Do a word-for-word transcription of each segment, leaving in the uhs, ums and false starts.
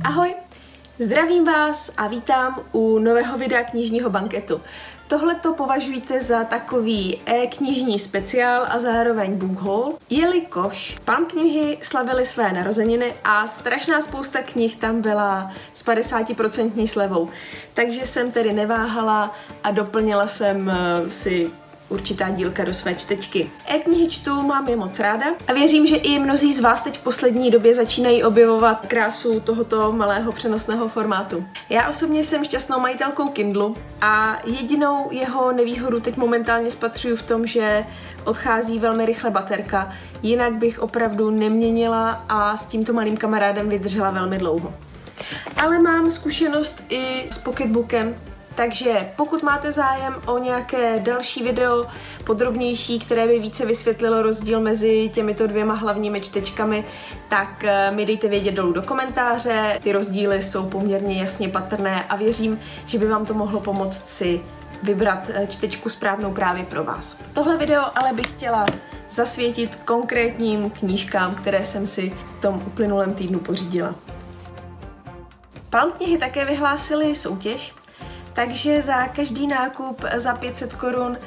Ahoj, zdravím vás a vítám u nového videa knižního banketu. Tohle to považujte za takový e-knižní speciál a zároveň book haul, jelikož Palm knihy slavily své narozeniny a strašná spousta knih tam byla s padesát procent slevou. Takže jsem tedy neváhala a doplnila jsem si určitá dílka do své čtečky. E-knihy čtu, mám je moc ráda a věřím, že i mnozí z vás teď v poslední době začínají objevovat krásu tohoto malého přenosného formátu. Já osobně jsem šťastnou majitelkou Kindlu a jedinou jeho nevýhodu teď momentálně spatřuju v tom, že odchází velmi rychle baterka, jinak bych opravdu neměnila a s tímto malým kamarádem vydržela velmi dlouho. Ale mám zkušenost i s pocketbookem, takže pokud máte zájem o nějaké další video, podrobnější, které by více vysvětlilo rozdíl mezi těmito dvěma hlavními čtečkami, tak mi dejte vědět dolů do komentáře. Ty rozdíly jsou poměrně jasně patrné a věřím, že by vám to mohlo pomoct si vybrat čtečku správnou právě pro vás. Tohle video ale bych chtěla zasvětit konkrétním knížkám, které jsem si v tom uplynulém týdnu pořídila. Palm knihy také vyhlásily soutěž, takže za každý nákup za pět set korun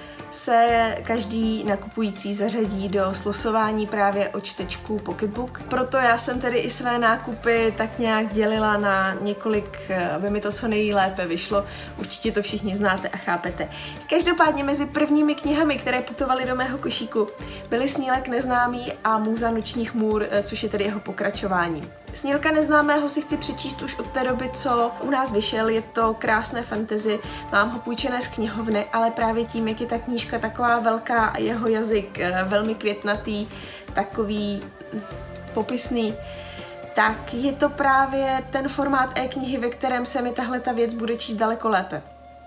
se každý nakupující zařadí do slosování právě o čtečku Pocketbook. Proto já jsem tedy i své nákupy tak nějak dělila na několik, aby mi to co nejlépe vyšlo. Určitě to všichni znáte a chápete. Každopádně mezi prvními knihami, které putovaly do mého košíku, byly Snílek neznámý a Můza nočních můr, což je tedy jeho pokračování. Snílka neznámého si chci přečíst už od té doby, co u nás vyšel. Je to krásné fantasy, mám ho půjčené z knihovny, ale právě tím, jak je ta knížka taková velká a jeho jazyk velmi květnatý, takový popisný, tak je to právě ten formát e-knihy, ve kterém se mi tahle ta věc bude číst daleko lépe.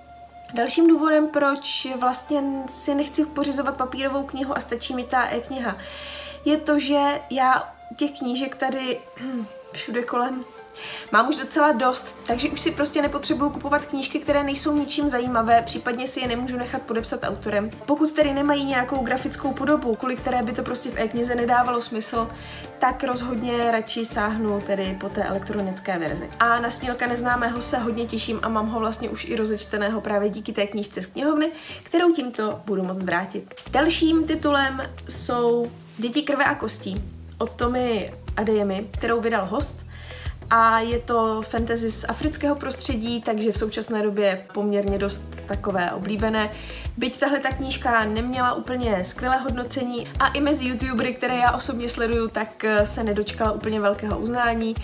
Dalším důvodem, proč vlastně si nechci pořizovat papírovou knihu a stačí mi ta e-kniha, je to, že já těch knížek tady všude kolem mám už docela dost, takže už si prostě nepotřebuju kupovat knížky, které nejsou ničím zajímavé, případně si je nemůžu nechat podepsat autorem. Pokud tedy nemají nějakou grafickou podobu, kvůli které by to prostě v e-knize nedávalo smysl, tak rozhodně radši sáhnu tedy po té elektronické verzi. A na Snílka neznámého se hodně těším a mám ho vlastně už i rozečteného právě díky té knížce z knihovny, kterou tímto budu moct vrátit. Dalším titulem jsou Děti krve a kostí od Tomy Adeyemi, kterou vydal Host. A je to fantasy z afrického prostředí, takže v současné době poměrně dost takové oblíbené. Byť tahle ta knížka neměla úplně skvělé hodnocení a i mezi youtubery, které já osobně sleduju, tak se nedočkala úplně velkého uznání,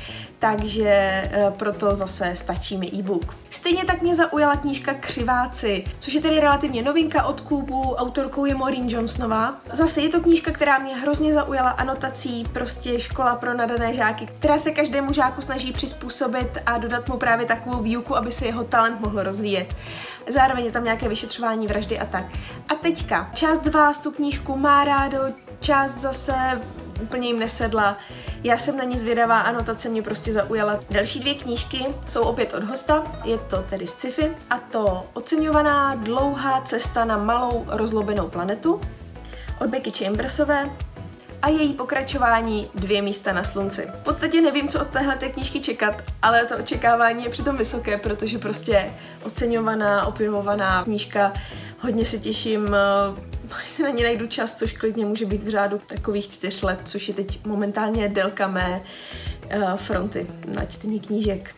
takže proto zase stačí mi e-book. Stejně tak mě zaujala knížka Křiváci, což je tedy relativně novinka od Kubu, autorkou je Maureen Johnsonová. Zase je to knížka, která mě hrozně zaujala anotací, prostě škola pro nadané žáky, která se každému žáku snaží přizpůsobit a dodat mu právě takovou výuku, aby se jeho talent mohl rozvíjet. Zároveň je tam nějaké vyšetřování vraždy a tak. A teďka, část dva tu knížku má rádo, část zase úplně jim nesedla. Já jsem na ní zvědavá, anotace mě prostě zaujala. Další dvě knížky jsou opět od Hosta, je to tedy sci-fi, a to Oceňovaná dlouhá cesta na malou rozlobenou planetu od Becky Chambersové a její pokračování Dvě místa na slunci. V podstatě nevím, co od téhleté knížky čekat, ale to očekávání je přitom vysoké, protože prostě oceňovaná, opěvovaná knížka, hodně se těším, až se na ní najdu čas, což klidně může být v řádu takových čtyř let, což je teď momentálně délka mé uh, fronty na čtení knížek.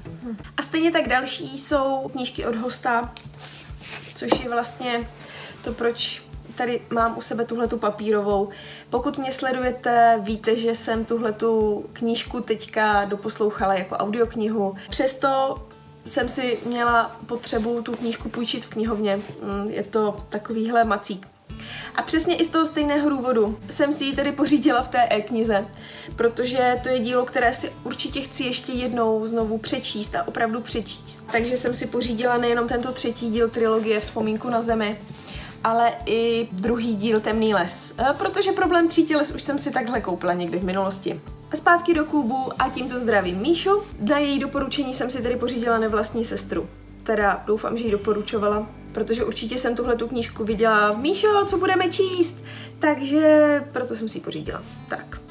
A stejně tak další jsou knížky od Hosta, což je vlastně to, proč tady mám u sebe tuhletu papírovou. Pokud mě sledujete, víte, že jsem tuhletu knížku teďka doposlouchala jako audioknihu. Přesto jsem si měla potřebu tu knížku půjčit v knihovně. Je to takovýhle macík. A přesně i z toho stejného důvodu jsem si ji tedy pořídila v té e-knize, protože to je dílo, které si určitě chci ještě jednou znovu přečíst a opravdu přečíst. Takže jsem si pořídila nejenom tento třetí díl trilogie Vzpomínku na zemi, ale i druhý díl Temný les, protože Problém tří těles už jsem si takhle koupila někdy v minulosti. A zpátky do Kubu a tímto zdravím Míšu. Na její doporučení jsem si tedy pořídila Nevlastní sestru. Teda doufám, že ji doporučovala, protože určitě jsem tuhletu knížku viděla v Míšo, co budeme číst, takže proto jsem si ji pořídila. Tak.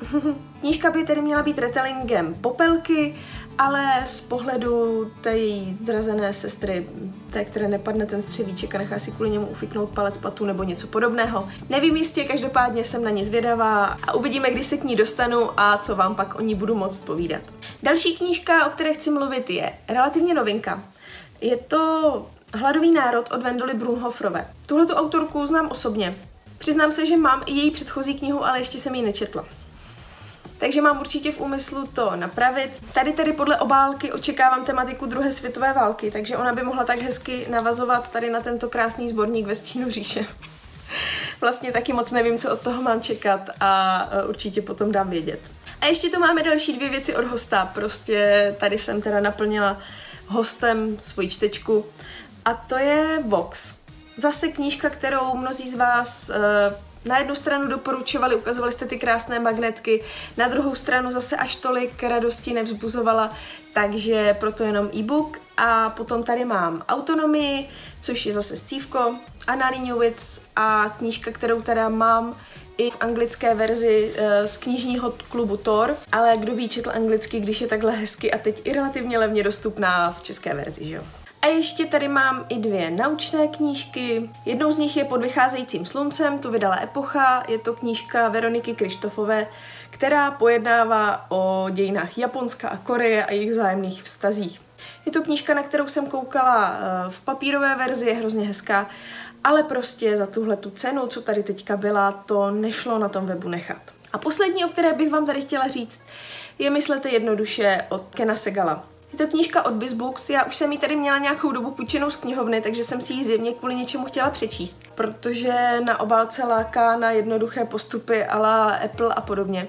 Knížka by tedy měla být retellingem Popelky, ale z pohledu té její zdrazené sestry, té, které nepadne ten střevíček a nechá si kvůli němu ufiknout palec patu nebo něco podobného. Nevím jistě, každopádně jsem na ní zvědavá a uvidíme, kdy se k ní dostanu a co vám pak o ní budu moct povídat. Další knížka, o které chci mluvit, je relativně novinka. Je to Hladový národ od Wendoly Brunhoferové. Tuhletu autorku znám osobně. Přiznám se, že mám i její předchozí knihu, ale ještě jsem ji nečetla. Takže mám určitě v úmyslu to napravit. Tady tedy podle obálky očekávám tematiku druhé světové války, takže ona by mohla tak hezky navazovat tady na tento krásný sborník Ve stínu říše. Vlastně taky moc nevím, co od toho mám čekat a určitě potom dám vědět. A ještě tu máme další dvě věci od hosta, prostě tady jsem teda naplnila hostem svoji čtečku a to je Vox. Zase knížka, kterou mnozí z vás na jednu stranu doporučovali, ukazovali jste ty krásné magnetky, na druhou stranu zase až tolik radosti nevzbuzovala, takže proto jenom e-book. A potom tady mám Autonomii, což je zase scívko, Anna Líňovic a knížka, kterou teda mám i v anglické verzi z knižního klubu Tor, ale kdo ví četl anglicky, když je takhle hezky a teď i relativně levně dostupná v české verzi, že jo? A ještě tady mám i dvě naučné knížky. Jednou z nich je Pod vycházejícím sluncem, tu vydala Epocha, je to knížka Veroniky Kryštofové, která pojednává o dějinách Japonska a Koreje a jejich vzájemných vztazích. Je to knížka, na kterou jsem koukala v papírové verzi, je hrozně hezká, ale prostě za tuhle tu cenu, co tady teďka byla, to nešlo na tom webu nechat. A poslední, o které bych vám tady chtěla říct, je Myslete jednoduše od Kena Segala. Je to knížka od BizBooks, já už jsem ji tady měla nějakou dobu půjčenou z knihovny, takže jsem si ji zjevně kvůli něčemu chtěla přečíst, protože na obálce láká na jednoduché postupy a la Apple a podobně.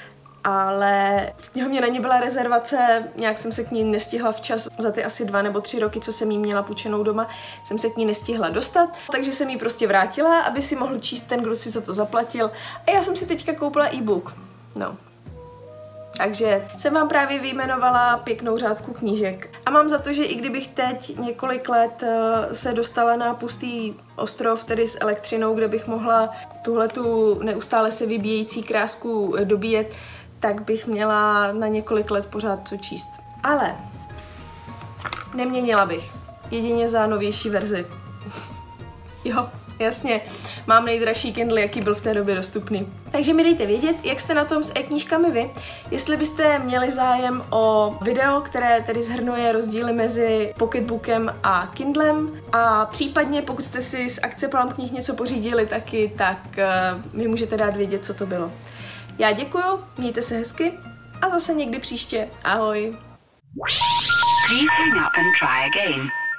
Ale v knihovně na ní byla rezervace, nějak jsem se k ní nestihla včas, za ty asi dva nebo tři roky, co jsem jí měla půjčenou doma, jsem se k ní nestihla dostat, takže jsem ji prostě vrátila, aby si mohl číst ten, kdo si za to zaplatil, a já jsem si teďka koupila e-book. No. Takže jsem vám právě vyjmenovala pěknou řádku knížek. A mám za to, že i kdybych teď několik let se dostala na pustý ostrov, tedy s elektřinou, kde bych mohla tuhletu neustále se vybíjející krásku dobíjet, tak bych měla na několik let pořád co číst. Ale neměnila bych. Jedině za novější verzi. Jo. Jasně, mám nejdražší Kindle, jaký byl v té době dostupný. Takže mi dejte vědět, jak jste na tom s e-knížkami vy. Jestli byste měli zájem o video, které tedy shrnuje rozdíly mezi Pocketbookem a Kindlem, a případně pokud jste si z akce Plán knih něco pořídili taky, tak uh, mi můžete dát vědět, co to bylo. Já děkuju, mějte se hezky a zase někdy příště. Ahoj! Please hang up and try again.